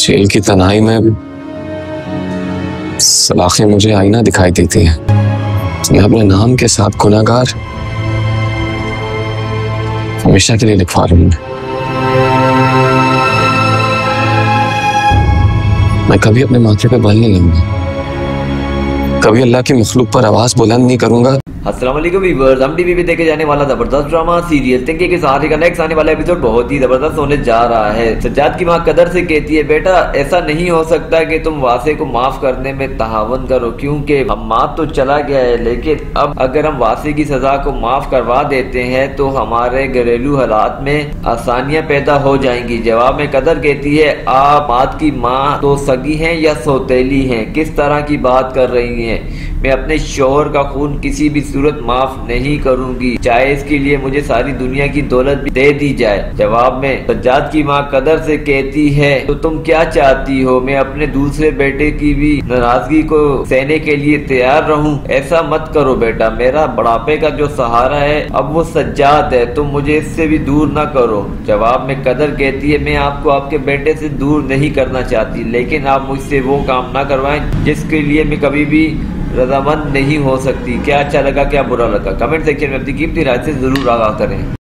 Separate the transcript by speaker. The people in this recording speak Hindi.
Speaker 1: जेल की तन्हाई में सलाखें मुझे आईना दिखाई देती हैं। मैं अपने नाम के साथ गुनाहगार हमेशा के लिए लिखवा रहा हूं। मैं कभी अपने माथे पे बल नहीं लूंगा, कभी अल्लाह की मखलूक पर आवाज बुलंद नहीं करूंगा।
Speaker 2: अस्सलाम वालेकुम व्यूअर्स, हम टीवी पे देखे जाने वाला जबरदस्त ड्रामा सीरियल तिनके के सहारे का नेक्स्ट आने वाला एपिसोड बहुत ही जबरदस्त होने जा रहा है। सज्जाद की मां कदर से कहती है, बेटा ऐसा नहीं हो सकता कि तुम वासे को माफ करने में तहावन करो, क्योंकि हम्माद तो चला गया है, लेकिन अब अगर हम वासे की सजा को माफ करवा देते हैं तो हमारे घरेलू हालात में आसानियां पैदा हो जाएंगी। जवाब में कदर कहती है, आप माद की माँ तो सगी हैं या सौतेली हैं? किस तरह की बात कर रही हैं? मैं अपने शोहर का खून किसी भी सूरत माफ नहीं करूंगी, चाहे इसके लिए मुझे सारी दुनिया की दौलत भी दे दी जाए। जवाब में सज्जाद की मां कदर से कहती है, तो तुम क्या चाहती हो? मैं अपने दूसरे बेटे की भी नाराजगी को सहने के लिए तैयार रहूं? ऐसा मत करो बेटा, मेरा बुढ़ापे का जो सहारा है अब वो सज्जाद है, तुम मुझे इससे भी दूर न करो। जवाब में कदर कहती है, मैं आपको आपके बेटे से दूर नहीं करना चाहती, लेकिन आप मुझसे वो काम ना करवाएं जिसके लिए मैं कभी भी रजामंद नहीं हो सकती। क्या अच्छा लगा, क्या बुरा लगा, कमेंट सेक्शन में अपनी कीमती राय से जरूर आगाह करें।